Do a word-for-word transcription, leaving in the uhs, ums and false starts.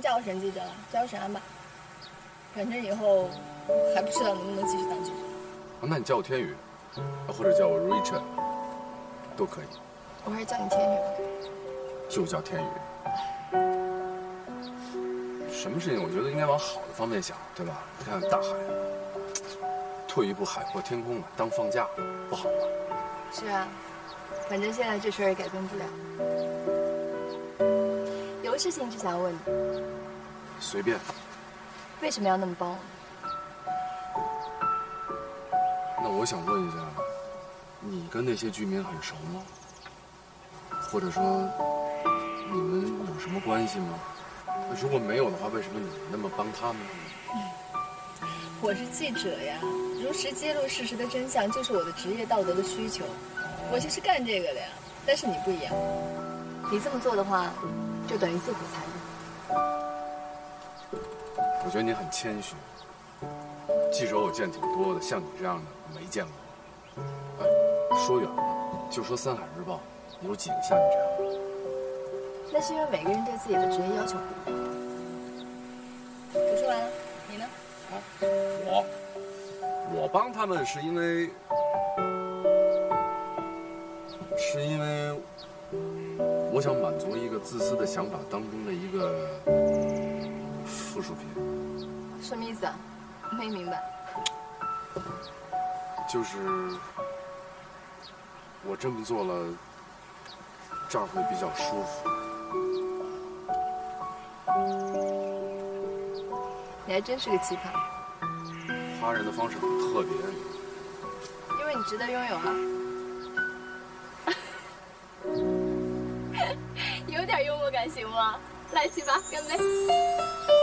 叫我沈记者了，叫我沈安吧。反正以后还不知道能不能继续当记者。 啊，那你叫我天宇，或者叫我 Richard， 都可以。 我还是叫你天宇吧。 就叫天宇。什么事情我觉得应该往好的方面想，对吧？你看大海，退一步海阔天空嘛，当放假不好吗？ 是啊，反正现在这事儿也改变不了。有个事情只想问你。 随便。 为什么要那么帮我？ 那我想问一下，你跟那些居民很熟吗？或者说，你们有什么关系吗？如果没有的话，为什么你那么帮他们呢？ 我是记者呀，如实揭露事实的真相就是我的职业道德的需求，我就是干这个的呀。但是你不一样，你这么做的话，就等于自毁财路。 我觉得你很谦虚。记者我见挺多的，像你这样的没见过。哎，说远了，就说《三海日报》，有几个像你这样的？ 那是因为每个人对自己的职业要求不一样。我说完了，你呢？ 啊，我，我帮他们是因为，是因为我想满足一个自私的想法当中的一个附属品。 什么意思啊？没明白。 就是我这么做了，这儿会比较舒服。 你还真是个奇葩。 他人的方式很特别， 因为你值得拥有啊。有点幽默感行吗？来，去吧，干杯！